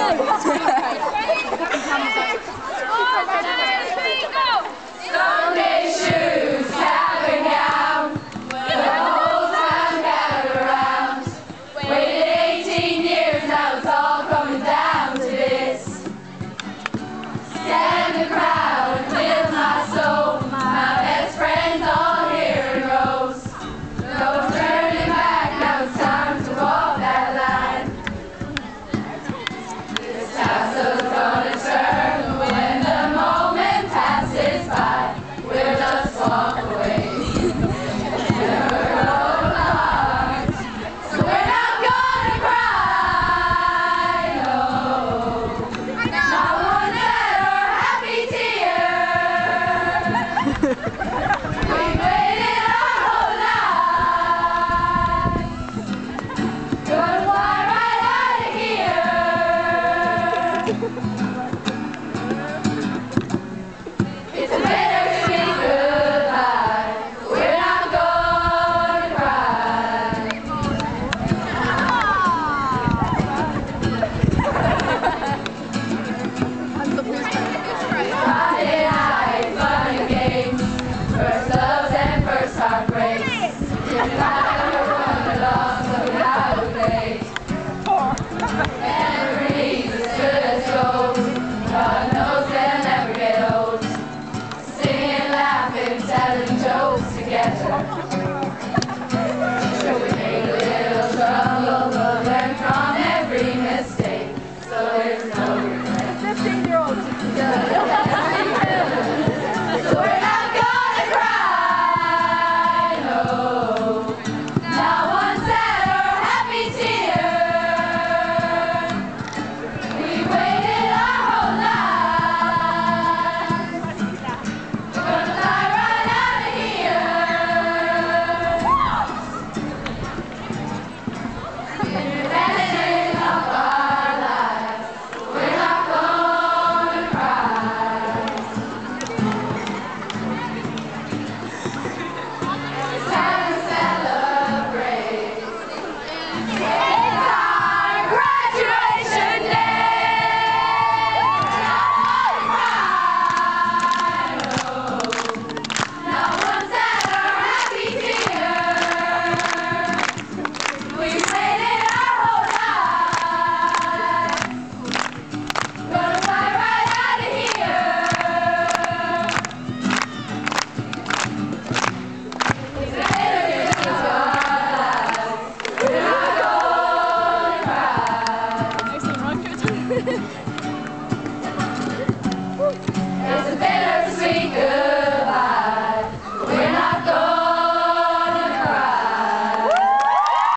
Sunday shoes, Cavan gown, the whole town gathered around. Waited 18 years, now it's all coming down to this. Stand the crowd with my soul, my best friends all here in rows. No turning back, now it's time to walk that line. This tassel's gonna turn when the moment passes by. We'll just walk away. Never hold my heart, so we're not gonna cry, no. Not one sad or happy tear. We've waited our whole lives. Gonna fly right out of here. It's a bittersweet goodbye. We're not gonna cry. Friday night, fun and games, first loves and first heartbreaks. Didn't matter what along, so we got late. Memories as good as gold. God knows they'll never get old. Singing, laughing, telling jokes together. Sure, we made a little trouble, but learned from every mistake. So there's no regret. 15-year-old.